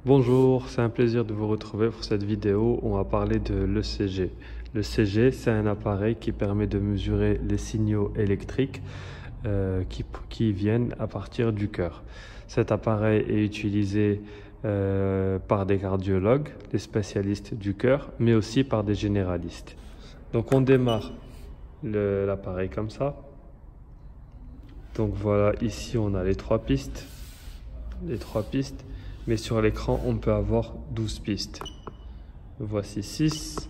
Bonjour, c'est un plaisir de vous retrouver pour cette vidéo où on va parler de l'ECG. L'ECG, c'est un appareil qui permet de mesurer les signaux électriques qui viennent à partir du cœur. Cet appareil est utilisé par des cardiologues, des spécialistes du cœur, mais aussi par des généralistes. Donc on démarre l'appareil comme ça. Donc voilà, ici on a les trois pistes. Mais sur l'écran on peut avoir 12 pistes. Voici 6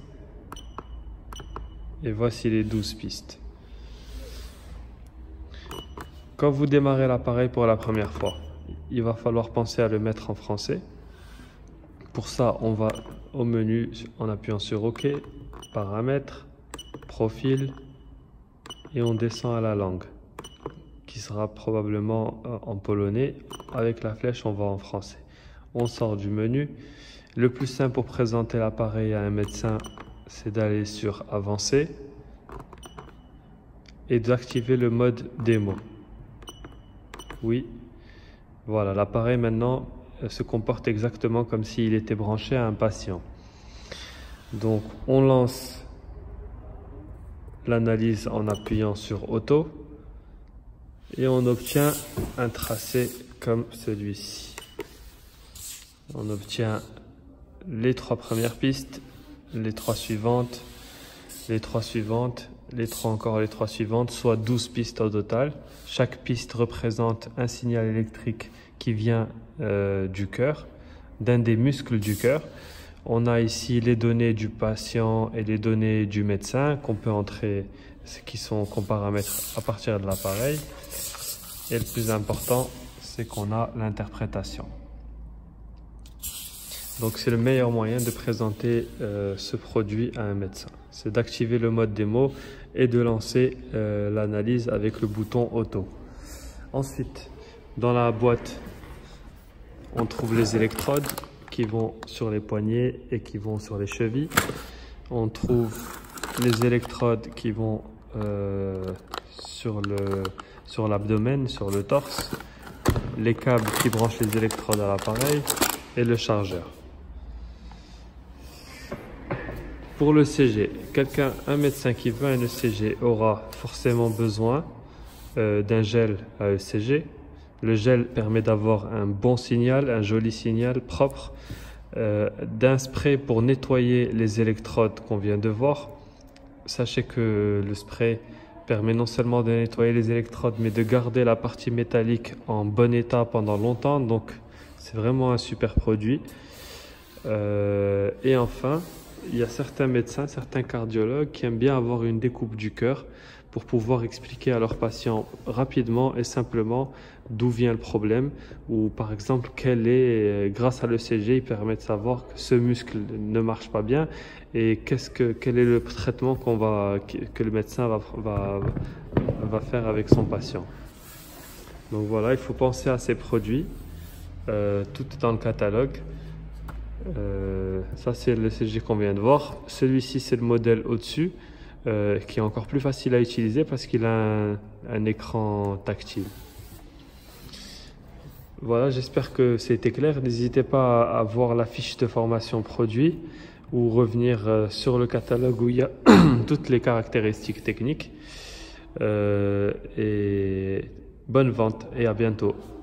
et voici les 12 pistes. Quand vous démarrez l'appareil pour la première fois, il va falloir penser à le mettre en français. Pour ça, on va au menu en appuyant sur OK, paramètres, profil, et on descend à la langue, qui sera probablement en polonais. Avec la flèche, on va en français. On sort du menu. Le plus simple pour présenter l'appareil à un médecin, c'est d'aller sur Avancer et d'activer le mode démo. Oui, voilà, l'appareil maintenant se comporte exactement comme s'il était branché à un patient. Donc on lance l'analyse en appuyant sur Auto et on obtient un tracé comme celui-ci. On obtient les trois premières pistes, les trois suivantes, les trois suivantes, les trois suivantes, soit 12 pistes au total. Chaque piste représente un signal électrique qui vient du cœur, d'un des muscles du cœur. On a ici les données du patient et les données du médecin qu'on peut entrer, qu'on paramètre à partir de l'appareil. Et le plus important, c'est qu'on a l'interprétation. Donc c'est le meilleur moyen de présenter ce produit à un médecin. C'est d'activer le mode démo et de lancer l'analyse avec le bouton auto. Ensuite, dans la boîte, on trouve les électrodes qui vont sur les poignets et qui vont sur les chevilles. On trouve les électrodes qui vont sur l'abdomen, sur le torse, les câbles qui branchent les électrodes à l'appareil et le chargeur. Pour l'ECG, un médecin qui veut un ECG aura forcément besoin d'un gel à ECG. Le gel permet d'avoir un bon signal, un joli signal propre, d'un spray pour nettoyer les électrodes qu'on vient de voir. Sachez que le spray permet non seulement de nettoyer les électrodes, mais de garder la partie métallique en bon état pendant longtemps. Donc c'est vraiment un super produit. Et enfin, il y a certains médecins, certains cardiologues qui aiment bien avoir une découpe du cœur pour pouvoir expliquer à leurs patients rapidement et simplement d'où vient le problème, ou par exemple grâce à l'ECG, il permet de savoir que ce muscle ne marche pas bien et quel est le traitement que le médecin va faire avec son patient. Donc voilà, il faut penser à ces produits, tout est dans le catalogue. Ça c'est le CG qu'on vient de voir. Celui-ci c'est le modèle au-dessus qui est encore plus facile à utiliser parce qu'il a un écran tactile. Voilà, j'espère que c'était clair. N'hésitez pas à voir la fiche de formation produit ou revenir sur le catalogue où il y a toutes les caractéristiques techniques. Et bonne vente et à bientôt.